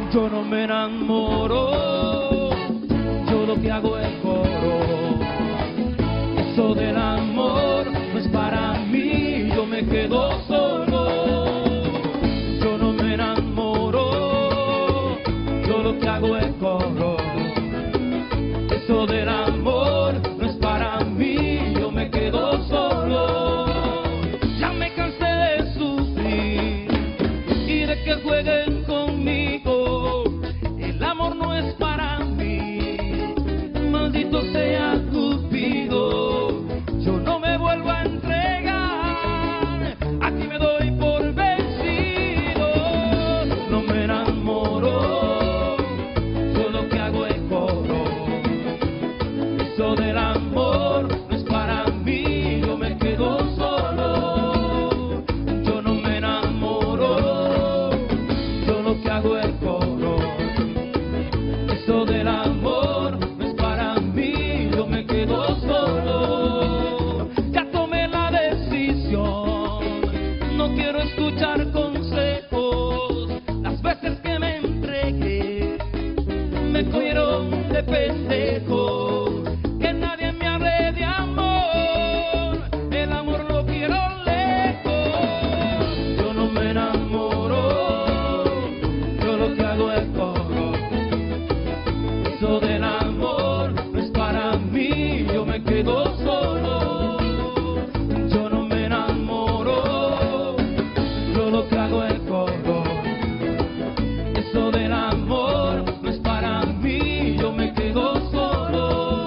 Yo no me enamoro, yo lo que hago es coro. Eso del amor no es para mí, yo me quedo solo. Yo no me enamoro, yo lo que hago es coro. Eso del amor no es para mí, yo me quedo solo. Ya me cansé de sufrir y de que jueguen conmigo. El amor no es para mí, maldito sea Cupido. Yo no me vuelvo a entregar, aquí me doy por vencido. No me enamoro, yo lo que hago es coro. Eso del amor no es para mí, yo me quedo solo. Yo no me enamoro, yo lo que hago es coro. Eso del amor no es para mí, yo me quedo solo. Ya tomé la decisión, no quiero escuchar consejos. Las veces que me entregué me cogieron de pendejo. Que nadie me hable de amor, el amor lo quiero lejos. Yo no me enamoro, yo lo que hago es coro. Eso del amor no es para mí, yo me quedo solo. Yo no me enamoro, yo lo que hago es coro. Eso del amor no es para mí, yo me quedo solo.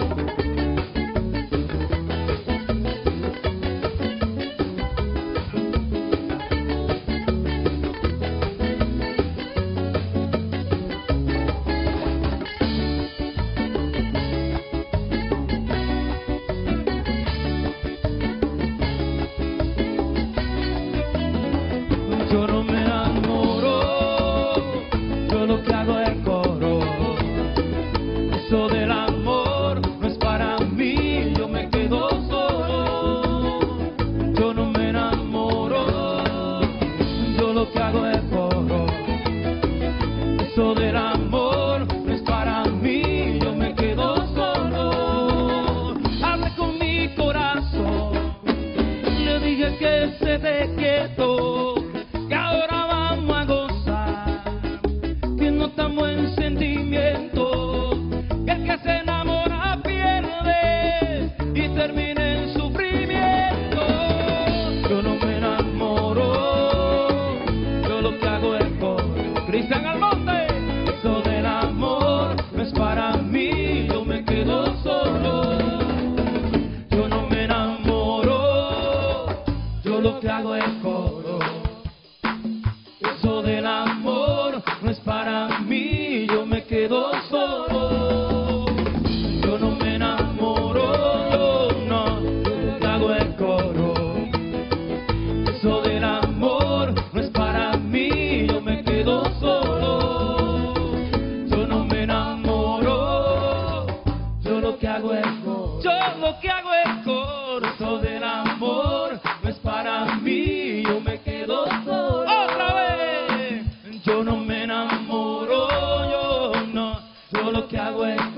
Yo no me enamoro, yo lo que hago es coro. Eso del amor no es para mí, yo me quedo solo. Yo no me enamoro, yo lo que hago es coro. Eso del amor no es para mí, yo me quedo solo. Hablé con mi corazón, le dije que se te quedó, que ahora vamos a gozar, que no estamos en sentimiento, que el que se enamora pierde y termina en sufrimiento. Yo no me enamoro, yo lo que hago es coro. Cristian Almonte, eso del amor no es para mí, yo me quedo solo. Yo no me enamoro, yo lo que hago es coro. Eso del amor no es para mí, yo me quedo solo. Yo no me enamoro, yo no, yo lo que hago es coro. Eso del amor no es para mí, yo me quedo solo. Yo no me enamoro, yo lo que hago es coro. Yo lo que hago es coro. Eso del amor no es para mí, yo me quedo solo. Otra vez. Yo no me enamoro, yo no, yo lo que hago es